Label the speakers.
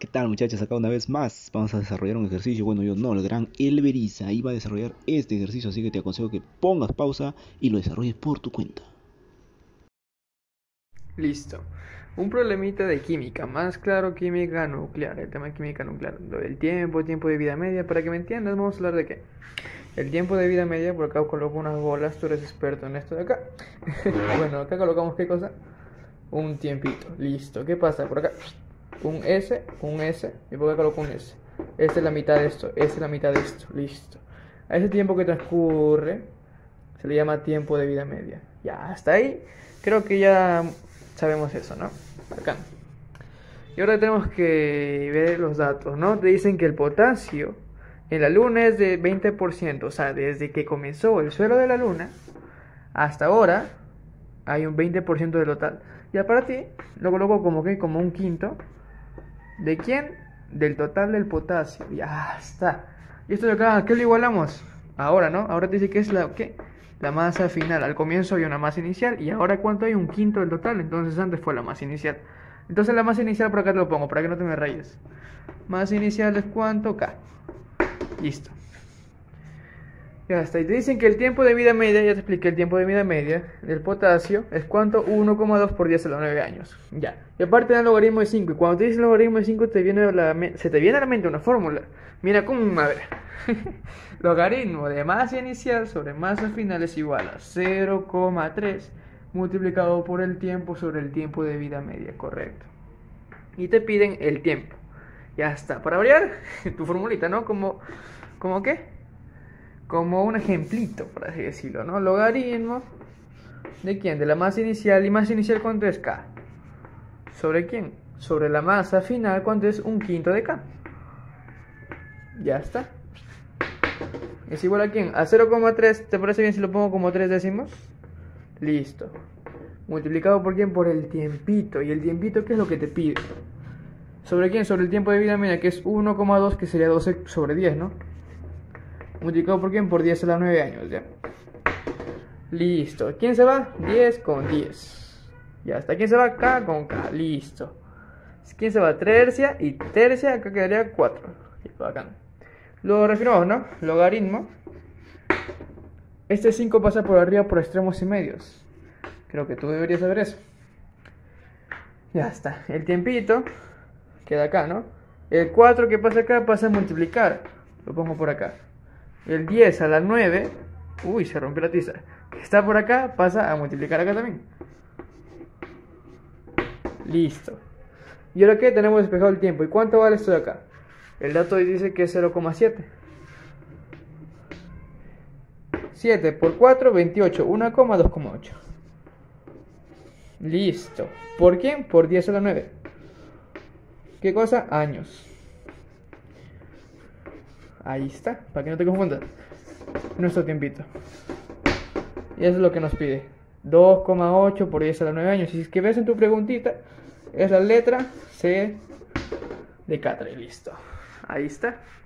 Speaker 1: ¿Qué tal, muchachos? Acá una vez más vamos a desarrollar un ejercicio. Bueno, yo no, el gran Elveriza iba a desarrollar este ejercicio, así que te aconsejo que pongas pausa y lo desarrolles por tu cuenta.
Speaker 2: Listo. Un problemita de química, más claro, química nuclear, el tema de química nuclear, lo del tiempo de vida media, para que me entiendas, vamos a hablar de qué. El tiempo de vida media, por acá coloco unas bolas, tú eres experto en esto de acá. Bueno, acá colocamos qué cosa, un tiempito, listo. ¿Qué pasa? Por acá, un S, y por acá coloco un S. Esta es la mitad de esto, esta es la mitad de esto, listo. A ese tiempo que transcurre se le llama tiempo de vida media. Ya, hasta ahí creo que ya sabemos eso, ¿no? Acá. Y ahora tenemos que ver los datos, ¿no? Te dicen que el potasio en la luna es de 20%, o sea, desde que comenzó el suelo de la luna hasta ahora hay un 20% del total. Ya para ti lo coloco como que como un quinto. ¿De quién? Del total del potasio. Ya está. ¿Y esto de acá qué lo igualamos? Ahora, ¿no? Ahora te dice que es ¿qué? La masa final. Al comienzo había una masa inicial y ahora ¿cuánto hay? Un quinto del total. Entonces antes fue la masa inicial. Entonces la masa inicial por acá te lo pongo, para que no te me rayes. Masa inicial es ¿cuánto? K. Listo. Ya está. Y te dicen que el tiempo de vida media, ya te expliqué el tiempo de vida media del potasio, es cuánto, 1,2 por 10 a la 9 años. Ya. Y aparte da el logaritmo de 5. Y cuando te dicen el logaritmo de 5 se te viene a la mente una fórmula. Mira cómo, a ver. Logaritmo de masa inicial sobre masa final es igual a 0,3 multiplicado por el tiempo sobre el tiempo de vida media, correcto. Y te piden el tiempo. Ya está. Para variar, tu formulita, ¿no? ¿Como qué? Como un ejemplito, por así decirlo, ¿no? Logaritmo ¿de quién? De la masa inicial. ¿Y masa inicial cuánto es? K. ¿Sobre quién? Sobre la masa final, ¿cuánto es? Un quinto de K. Ya está. ¿Es igual a quién? A 0,3. ¿Te parece bien si lo pongo como 3 décimos? Listo. Multiplicado por quién? Por el tiempito. ¿Y el tiempito qué es lo que te pide? ¿Sobre quién? Sobre el tiempo de vida media, que es 1,2, que sería 12 sobre 10, ¿no? Multiplicado por quién? Por 10 a la 9 años, ya. Listo. ¿Quién se va? 10 con 10. Ya está. ¿Quién se va? K con K. Listo. ¿Quién se va? Tercia y tercia. Acá quedaría 4. Bacán. Lo reafirmamos, ¿no? Logaritmo. Este 5 pasa por arriba por extremos y medios. Creo que tú deberías saber eso. Ya está. El tiempito queda acá, ¿no? El 4 que pasa acá pasa a multiplicar. Lo pongo por acá. El 10 a la 9. Uy, se rompió la tiza. Que está por acá pasa a multiplicar acá también. Listo. ¿Y ahora qué? Tenemos despejado el tiempo. ¿Y cuánto vale esto de acá? El dato dice que es 0,7. 7 por 4, 28. 1,2,8. Listo. ¿Por quién? Por 10 a la 9. ¿Qué cosa? Años. Ahí está. Para que no te confundas. Nuestro tiempito. Y eso es lo que nos pide. 2,8 por 10 a la 9 años. Y si es que ves en tu preguntita, es la letra C de Catre. Listo. Ahí está.